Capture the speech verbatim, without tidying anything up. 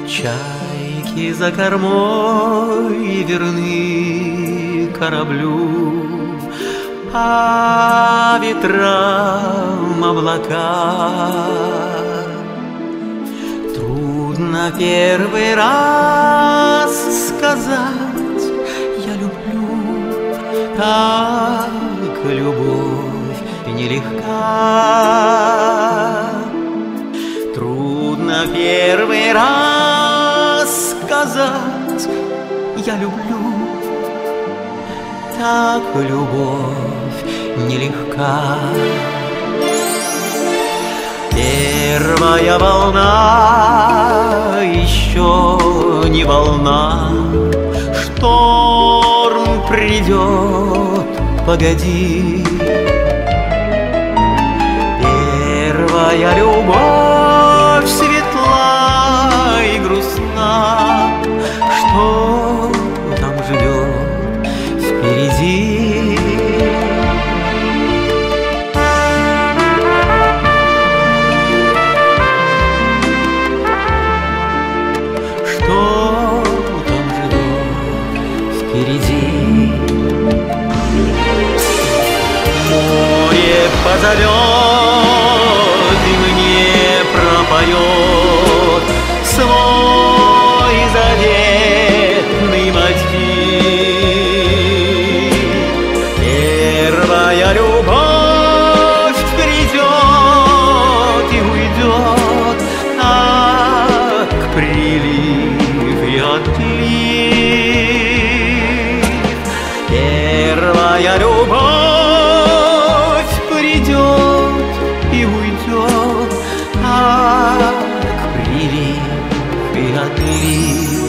Чайки за кормой верны кораблю, а ветрам облака. Трудно первый раз сказать «я люблю», так любовь нелегка. Трудно первый раз сказать «я люблю», так любовь нелегка. Первая волна еще не волна, шторм придет, погоди. Первая любовь светла и грустна, что там ждет впереди. Что там ждет впереди. Море позовет и мне пропоет свой заветный мотив. Первая любовь придет и уйдет, как прилив и отлив. Первая любовь придет и уйдет, как прилив и отлив.